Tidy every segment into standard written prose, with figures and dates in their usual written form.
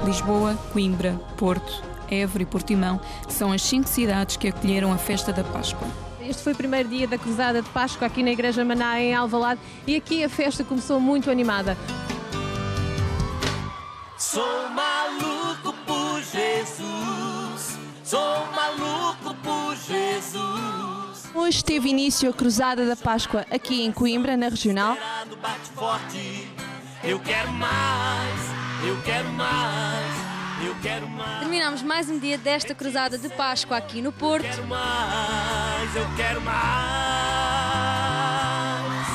Lisboa, Coimbra, Porto, Évora e Portimão são as 5 cidades que acolheram a festa da Páscoa. Este foi o primeiro dia da Cruzada de Páscoa aqui na Igreja Maná, em Alvalade, e aqui a festa começou muito animada. Sou maluco por Jesus, sou maluco por Jesus. Hoje teve início a Cruzada da Páscoa aqui em Coimbra, na Regional. Bate forte, eu quero mais, eu quero mais, eu quero mais. Terminamos mais um dia desta Cruzada de Páscoa aqui no Porto. Eu quero mais, eu quero mais.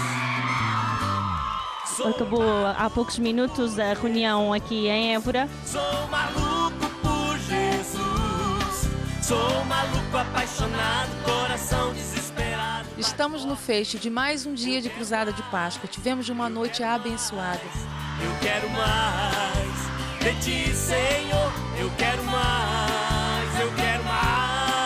Acabou há poucos minutos a reunião aqui em Évora. Sou maluco por Jesus, sou maluco apaixonado, coração desesperado. Estamos no fecho de mais um dia de Cruzada de Páscoa. Tivemos uma noite abençoada. Eu quero mais de ti, Senhor, eu quero mais, eu quero mais.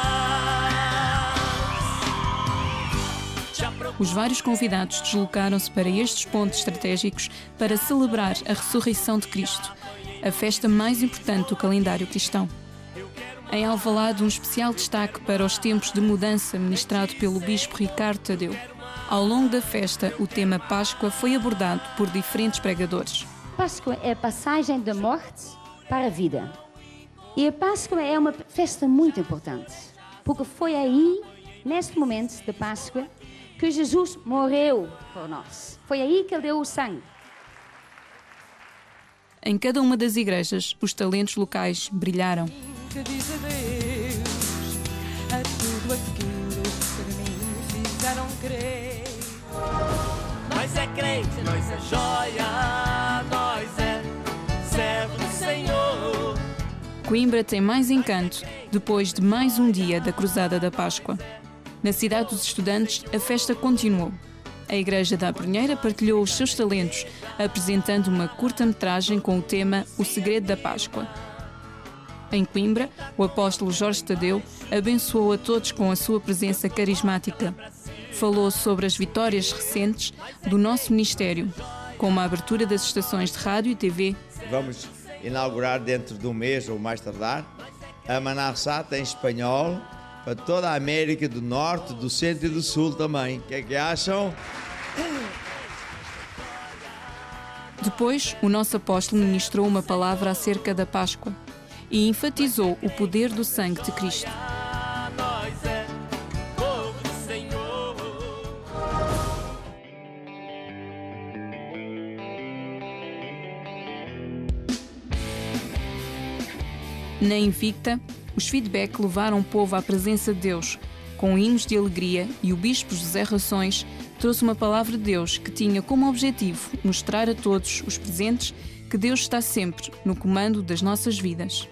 Os vários convidados deslocaram-se para estes pontos estratégicos para celebrar a ressurreição de Cristo, a festa mais importante do calendário cristão. Em Alvalade, um especial destaque para os tempos de mudança ministrado pelo Bispo Ricardo Tadeu. Ao longo da festa, o tema Páscoa foi abordado por diferentes pregadores. Páscoa é a passagem da morte para a vida. E a Páscoa é uma festa muito importante, porque foi aí, neste momento da Páscoa, que Jesus morreu por nós. Foi aí que ele deu o sangue. Em cada uma das igrejas, os talentos locais brilharam. Que diz adeus a tudo aquilo que mim fizeram crer. Nós é crente, nós é joia, nós é servo do Senhor. Coimbra tem mais encanto depois de mais um dia da Cruzada da Páscoa. Na cidade dos estudantes, a festa continuou. A Igreja da Abrunheira partilhou os seus talentos, apresentando uma curta-metragem com o tema O Segredo da Páscoa. Em Coimbra, o apóstolo Jorge Tadeu abençoou a todos com a sua presença carismática. Falou sobre as vitórias recentes do nosso ministério, como a abertura das estações de rádio e TV. Vamos inaugurar dentro de um mês ou mais tardar a Manasat em espanhol para toda a América do Norte, do Centro e do Sul também. O que é que acham? Depois, o nosso apóstolo ministrou uma palavra acerca da Páscoa e enfatizou o poder do sangue de Cristo. Nós é povo do Senhor. Na Invicta, os feedback levaram o povo à presença de Deus, com hinos de alegria, e o bispo José Rações trouxe uma palavra de Deus que tinha como objetivo mostrar a todos os presentes que Deus está sempre no comando das nossas vidas.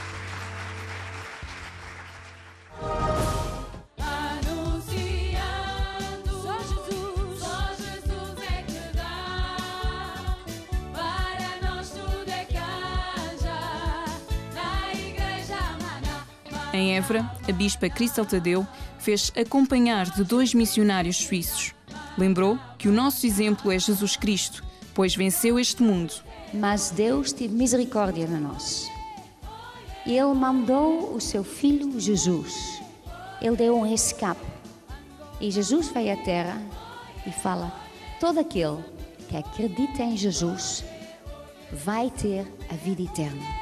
Em Évora, a bispa Cristal Tadeu fez acompanhar de 2 missionários suíços. Lembrou que o nosso exemplo é Jesus Cristo, pois venceu este mundo. Mas Deus teve misericórdia de nós. Ele mandou o seu filho Jesus. Ele deu um escape. E Jesus veio à terra e fala: todo aquele que acredita em Jesus vai ter a vida eterna.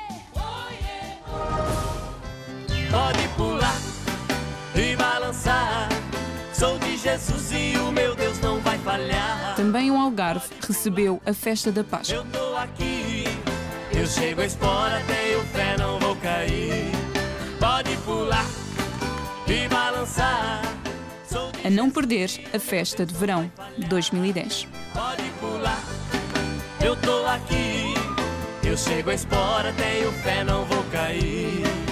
Pode pular e balançar, sou de Jesus e o meu Deus não vai falhar. Também o Algarve recebeu a festa da Páscoa. Eu tô aqui, eu chego a espora, tenho fé, não vou cair. Pode pular e balançar. A não perder a festa de verão de 2010. Pode pular, eu tô aqui, eu chego a espora, tenho fé, não vou cair.